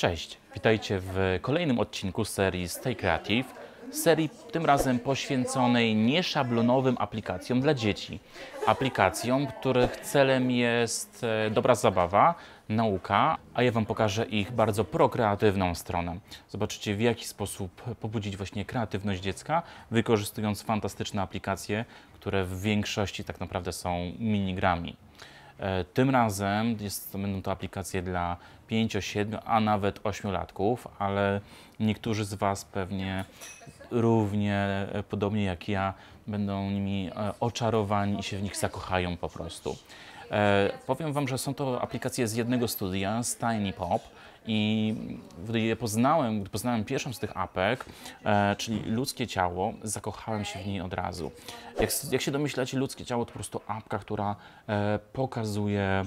Cześć, witajcie w kolejnym odcinku serii Stay Creative, serii tym razem poświęconej nieszablonowym aplikacjom dla dzieci. Aplikacjom, których celem jest dobra zabawa, nauka, a ja Wam pokażę ich bardzo prokreatywną stronę. Zobaczycie, w jaki sposób pobudzić właśnie kreatywność dziecka, wykorzystując fantastyczne aplikacje, które w większości tak naprawdę są minigrami. Tym razem będą to aplikacje dla 5, 7, a nawet 8-latków, ale niektórzy z Was pewnie równie podobnie jak ja będą nimi oczarowani i się w nich zakochają po prostu. Powiem Wam, że są to aplikacje z jednego studia, z Tiny Pop, i gdy poznałem pierwszą z tych apek, czyli Ludzkie Ciało, zakochałem się w niej od razu. Jak się domyślacie, Ludzkie Ciało to po prostu apka, która pokazuje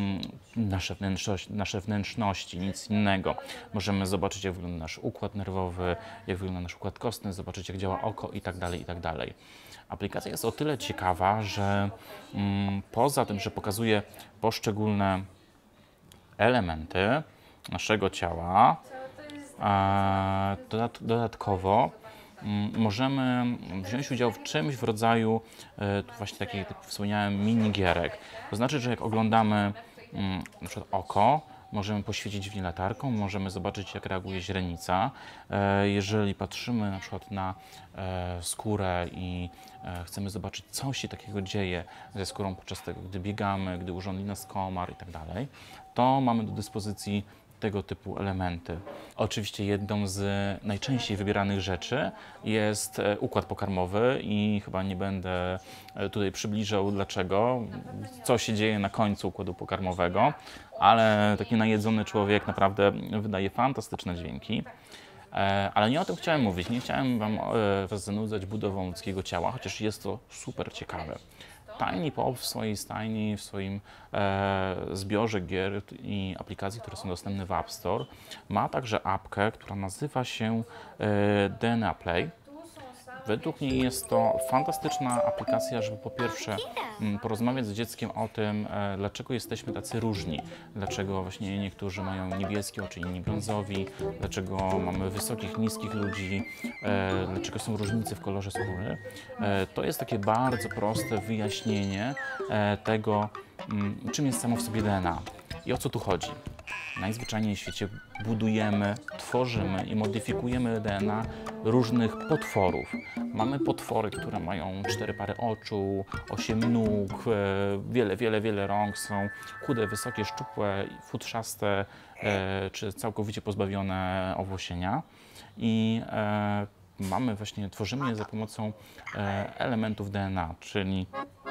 nasze wnętrzności, nic innego. Możemy zobaczyć, jak wygląda nasz układ nerwowy, jak wygląda nasz układ kostny, zobaczyć, jak działa oko i tak dalej, i tak dalej. Aplikacja jest o tyle ciekawa, że poza tym, że pokazuje poszczególne elementy naszego ciała, dodatkowo możemy wziąć udział w czymś w rodzaju właśnie takich, jak wspomniałem, minigierek. To znaczy, że jak oglądamy na przykład oko, możemy poświecić w nie latarką, możemy zobaczyć, jak reaguje źrenica. Jeżeli patrzymy na przykład na skórę i chcemy zobaczyć, co się takiego dzieje ze skórą podczas tego, gdy biegamy, gdy urządli nas komar i tak dalej, to mamy do dyspozycji tego typu elementy. Oczywiście jedną z najczęściej wybieranych rzeczy jest układ pokarmowy i chyba nie będę tutaj przybliżał dlaczego, co się dzieje na końcu układu pokarmowego, ale taki najedzony człowiek naprawdę wydaje fantastyczne dźwięki. Ale nie o tym chciałem mówić, nie chciałem Was zanudzać budową ludzkiego ciała, chociaż jest to super ciekawe. Tiny Pop w swojej stajni, w swoim zbiorze gier i aplikacji, które są dostępne w App Store, ma także apkę, która nazywa się DNA Play. Według mnie jest to fantastyczna aplikacja, żeby po pierwsze porozmawiać z dzieckiem o tym, dlaczego jesteśmy tacy różni, dlaczego właśnie niektórzy mają niebieskie oczy, inni brązowi, dlaczego mamy wysokich, niskich ludzi, dlaczego są różnice w kolorze skóry. To jest takie bardzo proste wyjaśnienie tego, czym jest samo w sobie DNA i o co tu chodzi. Najzwyczajniej w świecie budujemy, tworzymy i modyfikujemy DNA różnych potworów. Mamy potwory, które mają 4 pary oczu, 8 nóg, wiele rąk, są chude, wysokie, szczupłe, futrzaste czy całkowicie pozbawione owłosienia. I tworzymy je za pomocą elementów DNA, czyli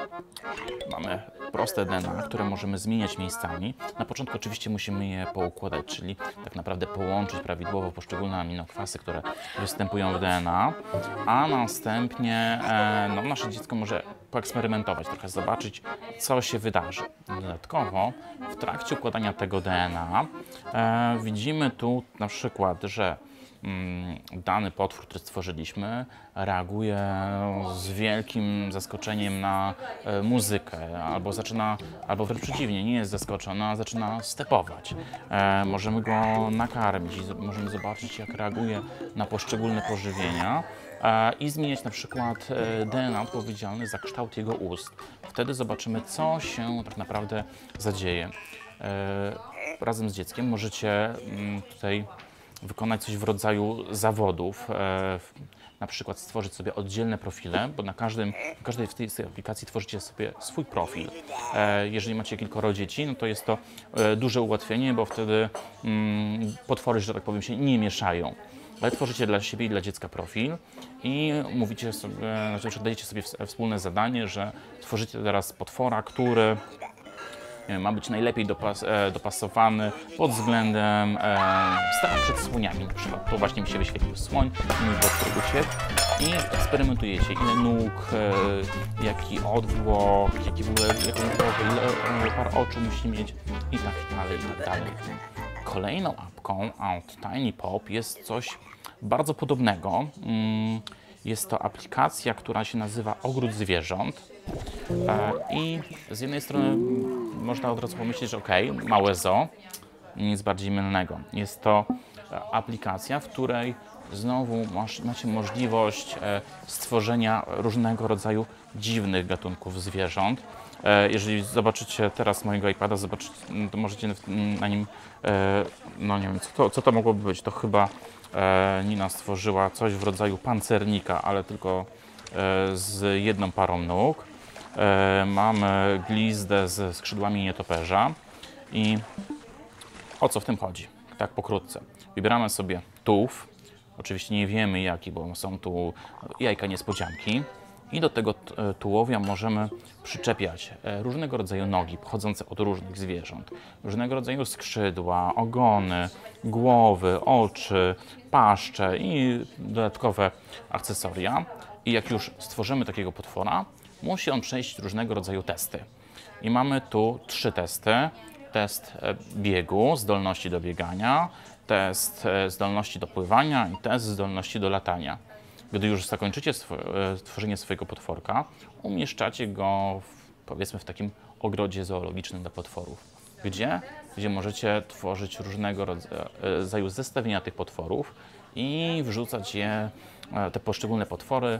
mamy proste DNA, które możemy zmieniać miejscami. Na początku oczywiście musimy je poukładać, czyli tak naprawdę połączyć prawidłowo poszczególne aminokwasy, które występują w DNA, a następnie nasze dziecko może poeksperymentować, trochę zobaczyć, co się wydarzy. Dodatkowo w trakcie układania tego DNA widzimy tu na przykład, że dany potwór, który stworzyliśmy, reaguje z wielkim zaskoczeniem na muzykę, albo wręcz przeciwnie, nie jest zaskoczony, a zaczyna stepować. Możemy go nakarmić, możemy zobaczyć, jak reaguje na poszczególne pożywienia i zmieniać na przykład DNA odpowiedzialny za kształt jego ust. Wtedy zobaczymy, co się tak naprawdę zadzieje. Razem z dzieckiem możecie tutaj wykonać coś w rodzaju zawodów, na przykład stworzyć sobie oddzielne profile, bo na każdej z tej aplikacji tworzycie sobie swój profil. Jeżeli macie kilkoro dzieci, no to jest to duże ułatwienie, bo wtedy potwory, że tak powiem, się nie mieszają. Ale tworzycie dla siebie i dla dziecka profil i mówicie sobie, znaczy dajecie sobie wspólne zadanie, że tworzycie teraz potwora, który ma być najlepiej dopasowany pod względem stanu przed słoniami. Na przykład tu właśnie mi się wyświetlił słoń, mój potwór uciekł i eksperymentujecie, ile nóg, jaki odwłok, jaką głowę, ile par oczu musi mieć i tak dalej, i tak dalej. Kolejną apką od Tiny Pop jest coś bardzo podobnego. Jest to aplikacja, która się nazywa Ogród Zwierząt. I z jednej strony można od razu pomyśleć, że okej, małe zoo, nic bardziej mylnego. Jest to aplikacja, w której znowu macie możliwość stworzenia różnego rodzaju dziwnych gatunków zwierząt. Jeżeli zobaczycie teraz mojego iPada, to możecie na nim, no nie wiem, co to mogłoby być. To chyba Nina stworzyła coś w rodzaju pancernika, ale tylko z jedną parą nóg. Mamy glizdę ze skrzydłami nietoperza i o co w tym chodzi? Tak pokrótce. Wybieramy sobie tułów, oczywiście nie wiemy jaki, bo są tu jajka niespodzianki i do tego tułowia możemy przyczepiać różnego rodzaju nogi pochodzące od różnych zwierząt, różnego rodzaju skrzydła, ogony, głowy, oczy, paszcze i dodatkowe akcesoria. I jak już stworzymy takiego potwora, musi on przejść różnego rodzaju testy. I mamy tu 3 testy. Test biegu, zdolności do biegania, test zdolności do pływania i test zdolności do latania. Gdy już zakończycie tworzenie swojego potworka, umieszczacie go powiedzmy w takim ogrodzie zoologicznym dla potworów. Gdzie możecie tworzyć różnego rodzaju zestawienia tych potworów i wrzucać te poszczególne potwory,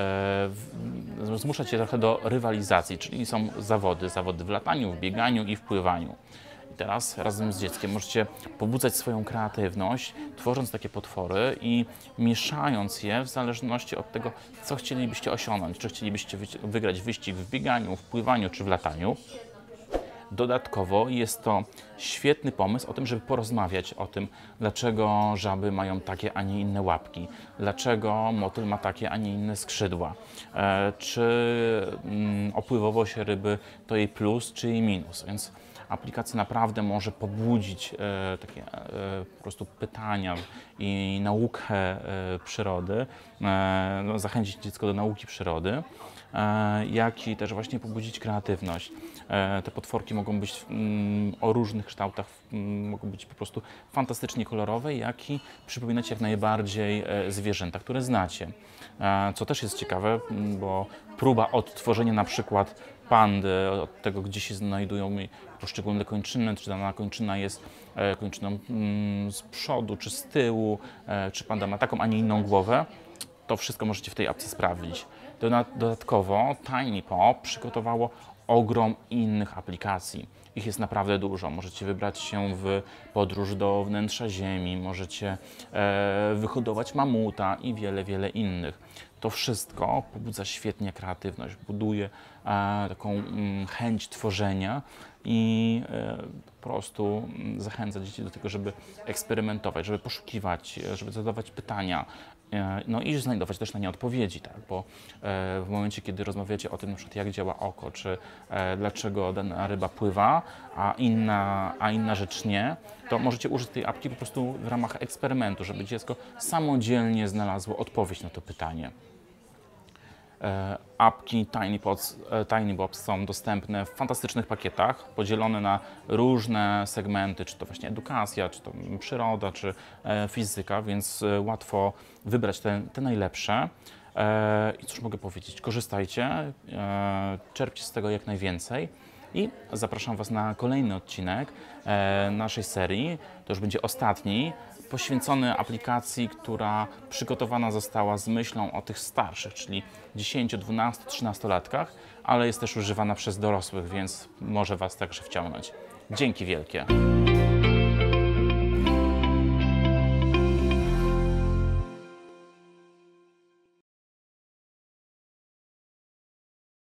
zmuszać je trochę do rywalizacji, czyli są zawody w lataniu, w bieganiu i w pływaniu. I teraz razem z dzieckiem możecie pobudzać swoją kreatywność, tworząc takie potwory i mieszając je w zależności od tego, co chcielibyście osiągnąć. Czy chcielibyście wygrać wyścig w bieganiu, w pływaniu czy w lataniu. Dodatkowo jest to świetny pomysł o tym, żeby porozmawiać o tym, dlaczego żaby mają takie, a nie inne łapki, dlaczego motyl ma takie, a nie inne skrzydła, czy opływowość ryby to jej plus, czy jej minus. Więc aplikacja naprawdę może pobudzić takie po prostu pytania i naukę przyrody, zachęcić dziecko do nauki przyrody, jak i też właśnie pobudzić kreatywność. Te potworki mogą być o różnych kształtach, mogą być po prostu fantastycznie kolorowe, jak i przypominać jak najbardziej zwierzęta, które znacie. Co też jest ciekawe, bo próba odtworzenia na przykład pandy, od tego gdzie się znajdują poszczególne kończyny, czy dana kończyna jest kończyną z przodu, czy z tyłu, czy panda ma taką, a nie inną głowę, to wszystko możecie w tej apce sprawdzić. Dodatkowo TinyPop przygotowało ogrom innych aplikacji. Ich jest naprawdę dużo. Możecie wybrać się w podróż do wnętrza Ziemi, możecie wyhodować mamuta i wiele innych. To wszystko pobudza świetnie kreatywność, buduje taką chęć tworzenia i po prostu zachęca dzieci do tego, żeby eksperymentować, żeby poszukiwać, żeby zadawać pytania. No i znajdować też na nie odpowiedzi, tak? Bo w momencie, kiedy rozmawiacie o tym, na przykład jak działa oko, czy dlaczego dana ryba pływa, a inna rzecz nie, to możecie użyć tej apki po prostu w ramach eksperymentu, żeby dziecko samodzielnie znalazło odpowiedź na to pytanie. Apki TinyPop są dostępne w fantastycznych pakietach, podzielone na różne segmenty, czy to właśnie edukacja, czy to przyroda, czy fizyka, więc łatwo wybrać te najlepsze. I cóż mogę powiedzieć, korzystajcie, czerpcie z tego jak najwięcej i zapraszam Was na kolejny odcinek naszej serii, to już będzie ostatni, poświęcony aplikacji, która przygotowana została z myślą o tych starszych, czyli 10, 12, 13-latkach, ale jest też używana przez dorosłych, więc może Was także wciągnąć. Dzięki wielkie!